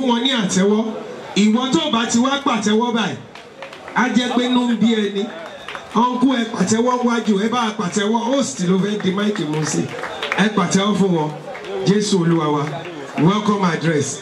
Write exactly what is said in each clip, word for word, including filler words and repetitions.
wọn ní àtẹ́wọ́. Ìwọ tó bá ti wá pàtẹ́wọ́ báyìí á jẹ́ pé inú ń bí ẹni. Uncle ẹ pàtẹ́wọ́ wájú ẹ bá pàtẹ́wọ́ host ló fẹ́ di máìkì mú sí. Ẹ pàtẹ́wọ́ fún wọn. Jésù Olúwa wa. Welcome address.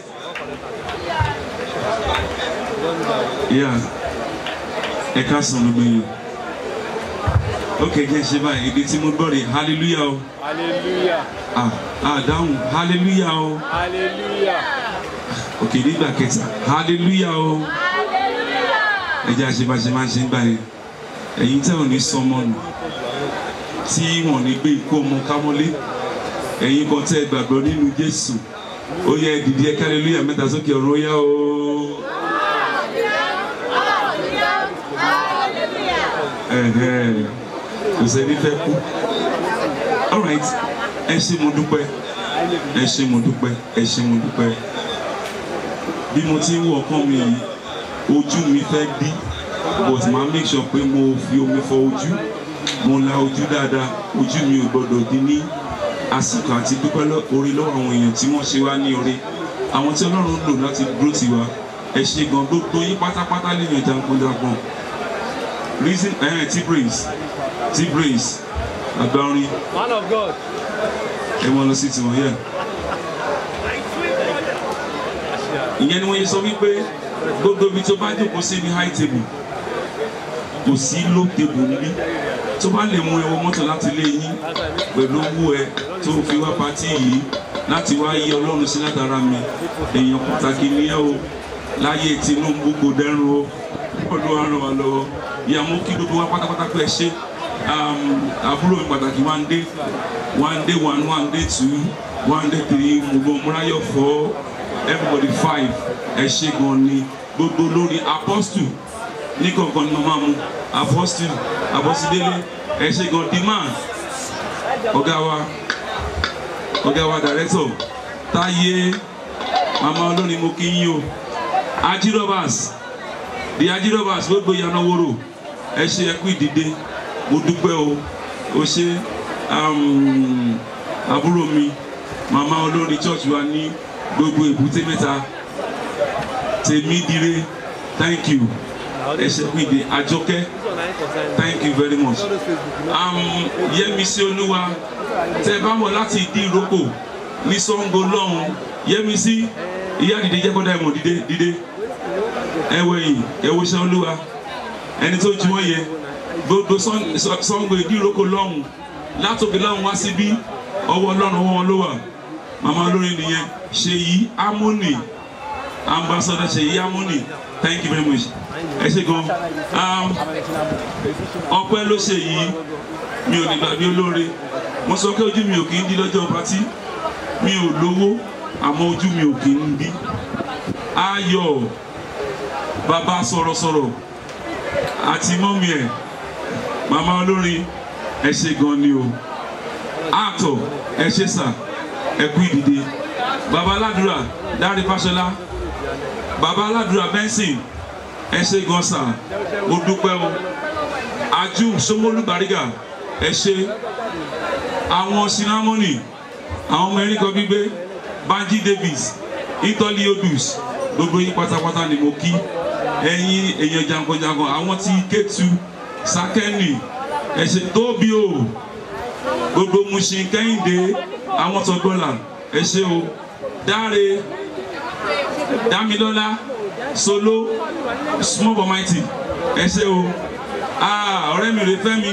Yeah. Ẹ ká sàn gbogbo yín. Okay, jẹ́ ṣe báyìí èdè tí mo gbọ́ rè hallelujah o. Hallelujah. Ah ah dáhùn hallelujah o. Hallelujah. Okay, nígbà kẹta hallelujah o. Ẹ jẹ́ àṣebàṣe máa ṣe ń báyìí. Ẹ̀yin tẹ́ ò ní sọmọ nù tí wọ́n ní gbé ikú ọmọ kámọ́lé. Ẹ̀yin kan tẹ́ gbàgbọ́ nínú Jésù. Ó yẹ dìde ẹ hallelujah mẹ́ta sókè ọ̀run ó yá o. Ẹ̀hẹ́ kò sẹ́ni fẹ́ kú. All right, ẹ ṣé mo dúpẹ́, ẹ ṣé mo dúpẹ́, ẹ ṣé mo dúpẹ́. Bí mo ti ń wọ ọkàn mi yìí, ojú mi fẹ́ dí, but màá make sure pé mo fi omi fọ ojú, mo la ojú dáadáa, ojú mi ò gbọdọ̀ dín ní àsìkò àti dúpẹ́ orí lọ́wọ́ àwọn èèyàn tí wọ́n ṣe wá ní oore, àwọn tí Ọlọ́run lò láti dúró tì wá. Ẹ ṣé gan, gbogbo yín pátápátá lèèyàn jankan-jankan. Reason eh T-Brace T-Brace Agbarin Man of God. ẹ mọ lọ sí tiwọn yẹ. Ìyẹn ni wọ́n yẹ sọ wípé gbogbo ibi tó bá jókòó sí ní high table kò sí low table níbí. Tó bá lè mú ẹ wọ mọ́tò láti lé yín pẹ̀lú owó ẹ tó fi wá pátì yìí láti wá yí Ọlọ́run sí látara mi, èèyàn pàtàkì ni ẹ o láyé Tinubu kò dẹrùn o. Ọlọ́run á ràn wá lọ́wọ́. Ìyàmú kí gbogbo wa pátápátá pé ẹ ṣé. Àbúrò mi pàtàkì one day one day one one day two one day three Mugo Murayo four everybody five ẹ ṣé gan ni gbogbo lórí apostle ní kankan ni màmá mu apostle Abọ́sídélé ẹ ṣé gan demand ọ̀gá wa ọ̀gá wa director Táyé màmá olórin mo kí yín o Ajirobas the Ajirobas gbogbo ìyànà woro ẹ ṣé ẹ kú ìdìde mo dúpẹ́ o o ṣé àbúrò mi màmá olórin church wa ní gbogbo Èbúté Mẹ́ta Tèmídire thank you ẹ ṣé kú ìdìde Àjọkẹ́ thank you very much Yẹ́misí Olúwa tẹ́ bá wọ̀ láti ìdí ìrókò ní Ṣàngó lọ́hùn Yẹ́misí ìyá dìde jẹ́ kọ́dá ẹ̀mọ̀ dìde dìde ẹ̀wẹ̀ yìí ẹ̀wọ̀ ṣe Olúwa ẹni tó ju wọ́n yẹ gbogbo Ṣàngó ìdí ìrókò lọ́hùn látòkè lọ́hùn wá síbí ọwọ́ Ọlọ́run ọwọ́ wọn ló wà màmá olórin nìyẹn Ṣèyí Harmony ambassador Ṣèyí Harmony thank you very much ẹ ṣé gan ọpẹ́ ló ṣe yìí mi ò ní gbàgbé olóore mo sọ pé ojú mi ò kì í dí lọ́jọ́ pátí mi ò lówó àmọ́ ojú mi ò kì í dí ayọ̀ bàbá sọ̀rọ̀sọ̀rọ̀ àti mọ́mí ẹ̀ màmá olórin ẹ ṣé gan ni o àtọ̀ ẹ ṣé sà ẹ kú ìdìde bàbá aládùúrà Dáre Fáṣọlá bàbá aládùúrà Benson ẹ ṣé gan sà mo dúpẹ́ o Aju Somolu Bariga ẹ ṣé àwọn sinamoni àwọn ọmọ erin kan gbígbé Banji Davis Italy Odus gbogbo yín pátápátá ni mo kí ẹ̀yin èèyàn jankan-jankan àwọn tí Kétu Sakeni ẹ ṣé Tóbi o gbogbo Mushin Kẹ́hìndé àwọn Tọ́gbọ́là ẹ ṣé o Dáre Dámilọ́lá Solo Small but mighty ẹ ṣé o ah ọ̀rẹ́ mi rè fẹ́ mi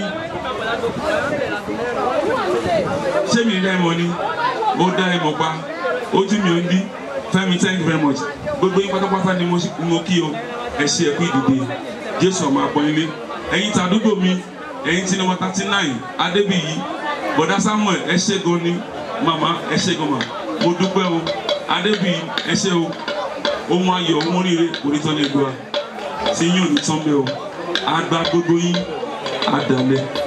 ṣé mi rẹ́ mọ ni mo dá ẹ mọ̀ pa ojú mi ò ń dí Fẹ́mi thank you very much gbogbo yín pátápátá ni mo kí o ẹ ṣé ẹ kú ìdìde Jésù ọmọ àpọ́nlé ẹ̀yin tàdúgbò mi ẹ̀yin tí nọ́mbà thirty nine Adébíyí bọ̀dá Samuel ẹ ṣé gan ni màmá ẹ ṣé gan mà mo dúpẹ́ o Adébíyí ẹ ṣé o ohun ayọ̀ ohun oríire onítọ́ni ẹgbẹ́ wa tí yín ò ní tán bẹ́ẹ̀ o àgbà gbogbo yín àdàlẹ́.